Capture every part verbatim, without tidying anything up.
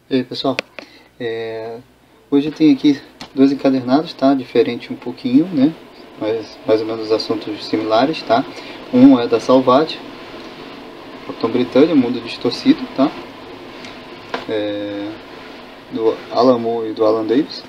E aí pessoal, é... hoje tem aqui dois encadernados, tá? Diferente um pouquinho, né? Mas mais ou menos assuntos similares, tá? Um é da Salvat, Capitão Britânia, Mundo Distorcido, tá? É... do Alan Moore e do Alan Davis.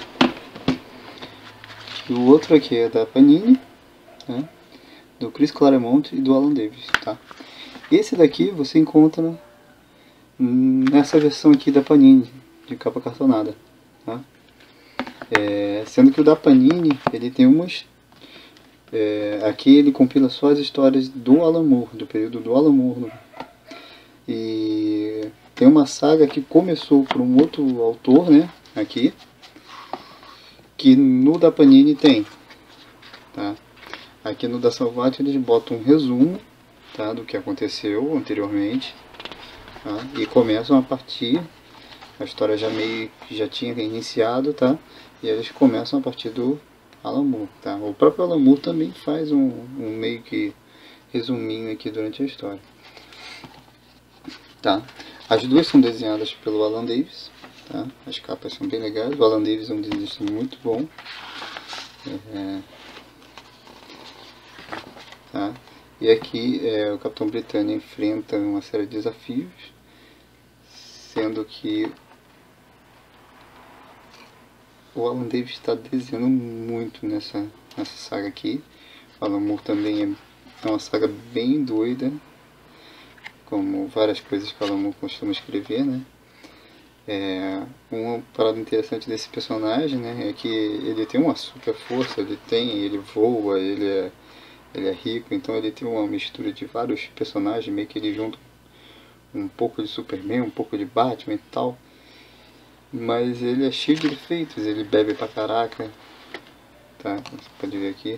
E o outro aqui é da Panini, né? Do Chris Claremont e do Alan Davis, tá? Esse daqui você encontra nessa versão aqui da Panini, de capa cartonada, tá? É, sendo que o da Panini, ele tem umas... É, aqui ele compila só as histórias do Alan Moore, do período do Alan Moore. E tem uma saga que começou por um outro autor, né? Aqui, que no da Panini tem, tá? Aqui no da Salvat eles botam um resumo, tá, do que aconteceu anteriormente, tá? E começam a partir, a história já meio já tinha iniciado, tá? E eles começam a partir do Alan Moore, tá? O próprio Alan Moore também faz um, um meio que resuminho aqui durante a história, tá? As duas são desenhadas pelo Alan Davis, tá? As capas são bem legais. O Alan Davis é um desenhista muito bom, é, tá? E aqui é, o Capitão Britânia enfrenta uma série de desafios, sendo que o Alan Davis está desenhando muito nessa, nessa saga aqui. O Alan Moore também é, é uma saga bem doida, como várias coisas que o Alan Moore costuma escrever, né? É, uma parada interessante desse personagem, né, é que ele tem uma super força, ele tem, ele voa, ele é, ele é rico, então ele tem uma mistura de vários personagens, meio que ele junta um pouco de Superman, um pouco de Batman e tal. Mas ele é cheio de defeitos, ele bebe pra caraca, tá? Você pode ver aqui.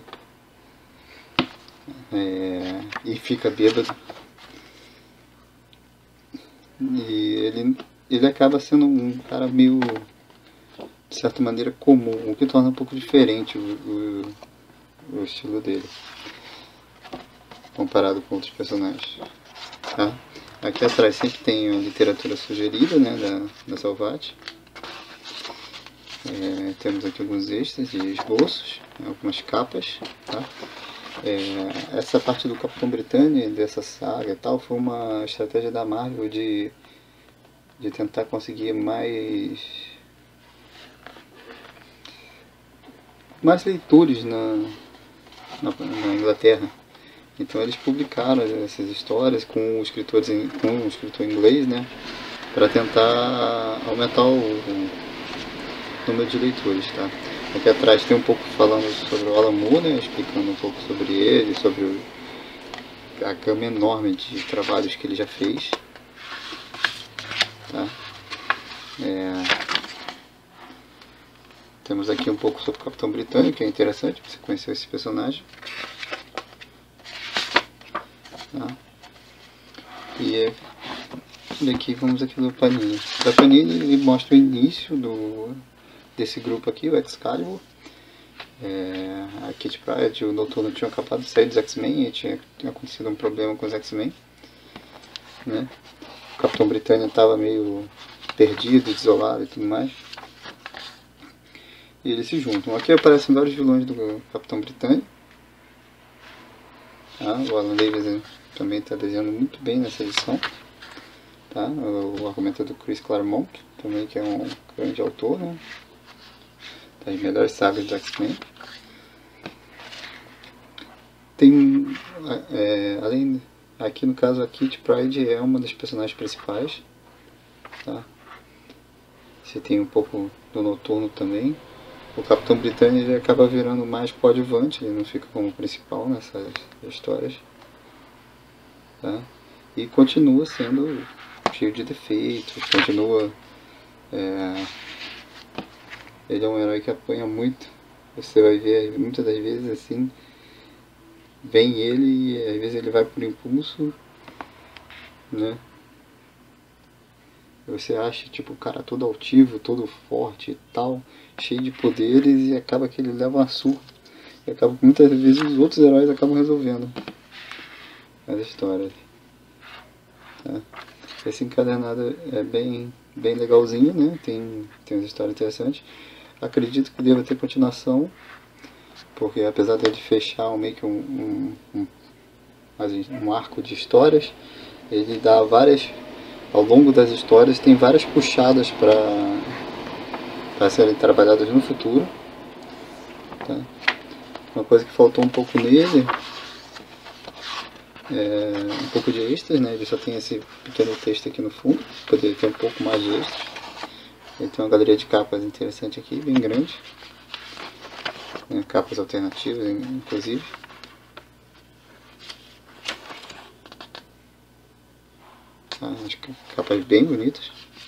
É, e fica bêbado. E ele, ele acaba sendo um cara meio, de certa maneira, comum, o que torna um pouco diferente o, o, o estilo dele, comparado com outros personagens, tá? Aqui atrás sempre tem a literatura sugerida, né, da, da Salvat. É, temos aqui alguns extras de esboços, algumas capas, tá? É, essa parte do Capitão Britânia, dessa saga e tal, foi uma estratégia da Marvel de, de tentar conseguir mais, mais leitores na, na, na Inglaterra. Então eles publicaram essas histórias com o escritor, com o escritor inglês, né, para tentar aumentar o, o número de leitores, tá? Aqui atrás tem um pouco falando sobre o Alan Moore, né, explicando um pouco sobre ele, sobre o, a gama enorme de trabalhos que ele já fez, tá? É, temos aqui um pouco sobre o Capitão Britânia, que é interessante você conhecer esse personagem, tá? E aqui vamos aqui do Panini. Da Panini ele mostra o início do desse grupo aqui, o Excalibur. É, a Kitty Pryde e o Noturno tinham acabado de sair dos X-Men e tinha, tinha acontecido um problema com os X-Men, né? O Capitão Britânia estava meio perdido, desolado e tudo mais. E eles se juntam. Aqui aparecem vários vilões do Capitão Britânia, tá? O Alan Davis também está desenhando muito bem nessa edição, tá? O argumento é do Chris Claremont, também, que é um grande autor, né, das melhores sagas do X-Men. Tem, é, além, aqui no caso a Kitty Pryde é uma das personagens principais, tá? Você tem um pouco do Noturno também. O Capitão Britânia ele acaba virando mais coadjuvante, ele não fica como principal nessas histórias, tá? E continua sendo cheio de defeitos, continua... É, ele é um herói que apanha muito. Você vai ver muitas das vezes assim, vem ele e às vezes ele vai por impulso, né? Você acha tipo o cara todo altivo, todo forte e tal, cheio de poderes, e acaba que ele leva uma surra. E acaba que muitas vezes os outros heróis acabam resolvendo as histórias, tá? Esse encadernado é bem bem legalzinho, né? Tem, tem uma história interessante. Acredito que deva ter continuação, porque apesar de ele fechar meio que um, um, um, um arco de histórias, ele dá várias, ao longo das histórias, tem várias puxadas para para serem trabalhadas no futuro. Tá? Uma coisa que faltou um pouco nele é um pouco de extras, né? Ele só tem esse pequeno texto aqui no fundo, poderia ter um pouco mais de extras. Ele tem uma galeria de capas interessante aqui, bem grande, né? Capas alternativas, inclusive. Tá? Acho que capas bem bonitas.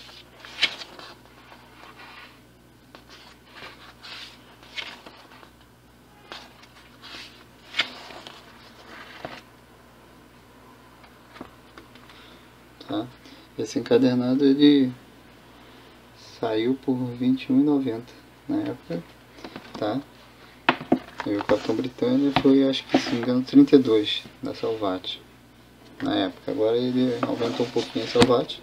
Tá? Esse encadernado ele saiu por vinte e um reais e noventa centavos na época, tá? E o Capitão Britânia foi, acho que se não me engano, trinta e dois da Salvat na época. Agora ele aumentou um pouquinho a Salvat,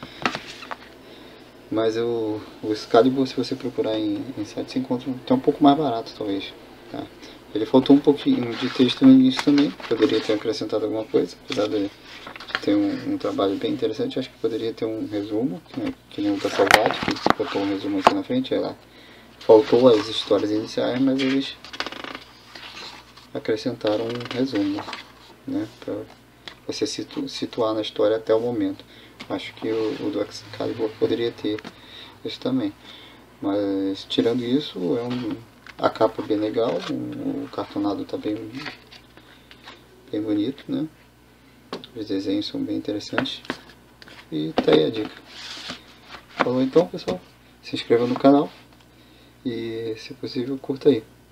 mas o, o Excalibur, se você procurar em, em site, você encontra até um pouco mais barato, talvez. Tá? Ele faltou um pouquinho de texto no início também, poderia ter acrescentado alguma coisa, apesar de ter um, um trabalho bem interessante. Acho que poderia ter um resumo, né, que nem o da Salvat, que botou um resumo aqui na frente. Ela faltou as histórias iniciais, mas eles acrescentaram um resumo, né, para você situ, situar na história até o momento. Acho que o, o do Excalibur poderia ter isso também. Mas tirando isso, é um, a capa é bem legal, um, o cartonado está bem, bem bonito, né? Os desenhos são bem interessantes. E tá aí a dica. Falou então, pessoal. Se inscreva no canal e, se possível, curta aí.